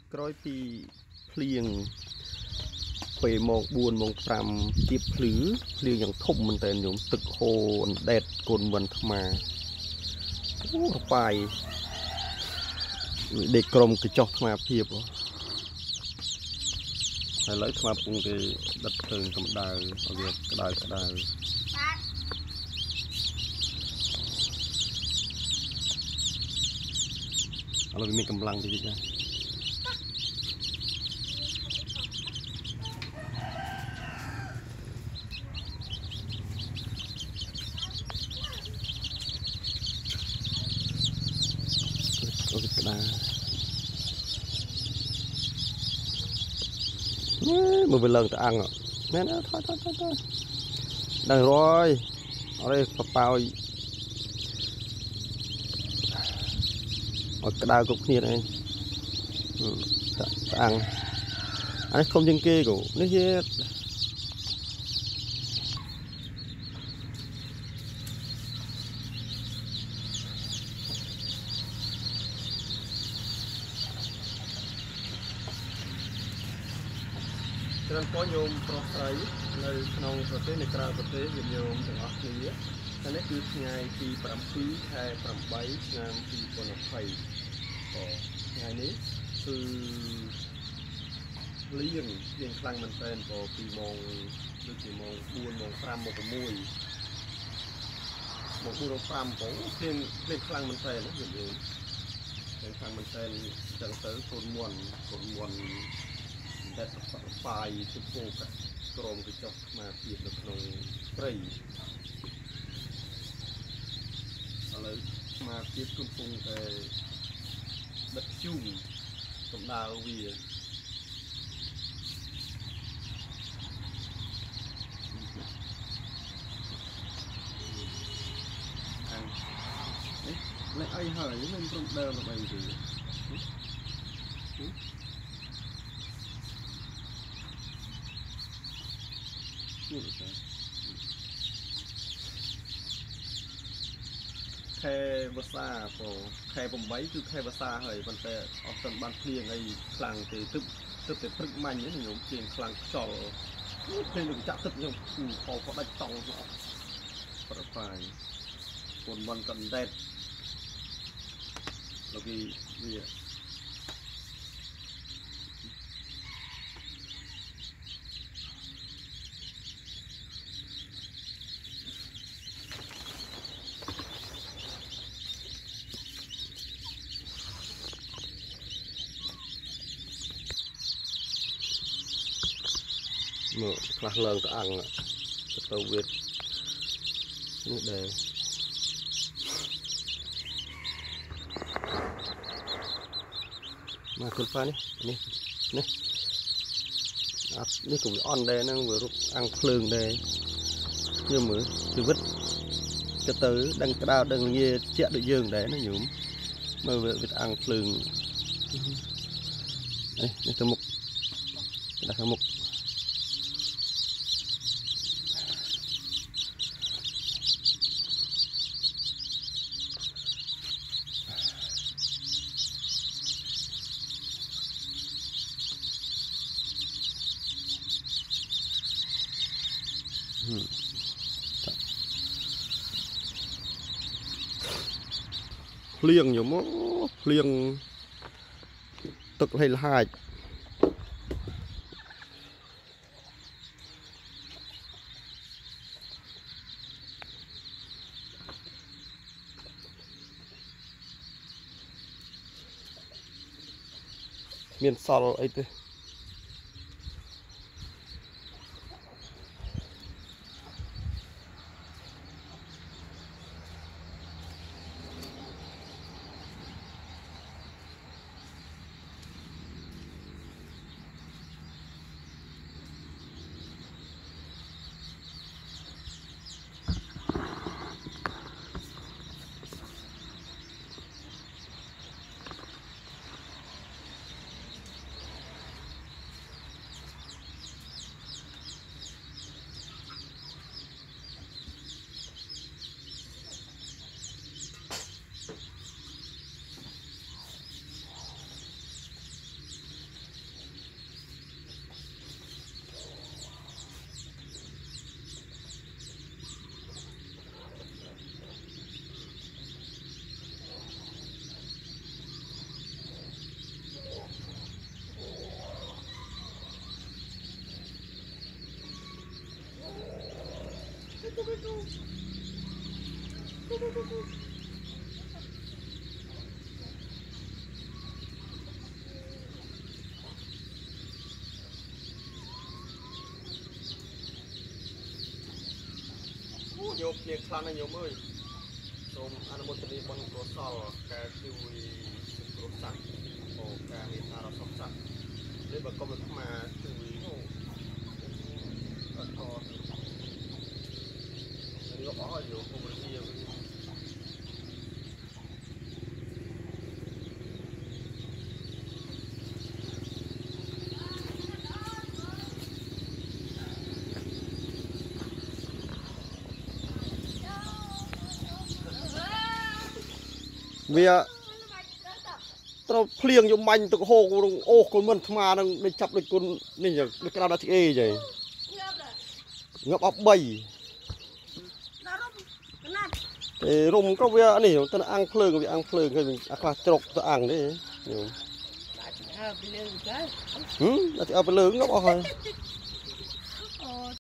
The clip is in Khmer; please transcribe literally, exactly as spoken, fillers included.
ក្រោយពីភ្លៀងពេលម៉ោងbốnម៉ោងfiveទៀបភ្លឺភ្លៀងយ៉ាងធំមែនតើញោមទឹកហូរអណ្ដែតកូនមិនថ្មអូរបាយដេកក្រុមកញ្ចោះថ្មភាពឥឡូវថ្មពុំគេដិតភ្លើងកម្ដៅឲ្យវាក្ដៅក្ដៅឥឡូវវាមានកម្លាំងតិចតិចណាអូក្ដៅមើលវាឡើងទៅអាំងមែនអត់ថយថយថយថយដល់រយអរេបប៉ោយអត់ក្តៅគ្រប់គ្នាទេតាំងអានេះធំជាងគេគូនេះជាច្រើនពលញោមប្រុសស្រីនៅក្នុងប្រទេសនៅក្រៅប្រទេសញោមទាំងអស់គ្នាតែនេះគឺថ្ងៃទី7ខែ8ឆ្នាំ2020បាទថ្ងៃនេះគឺលៀងលៀងខ្លាំងមែនទែនក៏ពីម៉ោងដូចជាម៉ោង4ម៉ោង5ម៉ោង6ម៉ោង4ម៉ោង5បងភ្លៀងភ្លៀងខ្លាំងមែនទែនណាញោមភ្លៀងខ្លាំងមែនទែនចឹងទៅកូនមន់កូនមន់តែបាយទៅពោកក្រមទៅចុះស្មារតីនៅក្នុងព្រៃឥឡូវស្មារតីកំពុងតែដិតជូងកម្ដៅវានេះលេខអីហើយមិនព្រមដើមទៅអីទេខែវស្សាបងខែ8គឺខែវស្សាហើយប៉ុន្តែអត់ទាន់បានភ្លៀងអីខ្លាំងទេទឹកទឹកតែព្រឹកមាញ់ហ្នឹងញោមភ្លៀងខ្លាំងខ្យល់ភ្លៀងនឹងចាក់ទឹកញោមហូរក៏ដាច់តង់អស់ប្របាយកូនមន់កណ្ដែតលោកវាវាមើលខ្លះឡើងទៅអាំងទៅវានេះដែរមកគុណប៉ានេះនេះនេះអត់នេះក៏វាអន់ដែរហ្នឹងវារុកអាំងភ្លើងដែរញោមមើលជីវិតទៅទៅដឹងក្តៅដឹងងាជាក់ដូចយើងដែរណាញោមមើលវាអាំងភ្លើងនេះនេះទៅមុខដាក់ទៅមុខភ្លៀងញោមភ្លៀងទឹកហេលហាច់មានសល់អីទេโยมเพียงครั้งนั้นโยมเอ้ยសូមអនុមោទនាបុណ្យកុសលការជួយសង្គ្រោះសត្វអូការមេត្តារបស់សត្វនេះបើកុំឲ្យខ្មាជួយអូអត់ខនេះក៏អស់យោគំរាជា វាត្រូវភ្លៀងយំបាញ់ទឹកហូរអូគុនមិនថ្មនឹងនេះចាប់ដូចគុននេះដូចក្រៅដល់ទីអេចឹងងាប់អស់3ទេរុំក៏វានេះទៅអាំងភ្លើងវាអាំងភ្លើងឃើញអាខ្លះជ្រុកទៅអាំងនេះញោមហឹមដល់ទីអើភ្លើងងាប់អស់ហើយ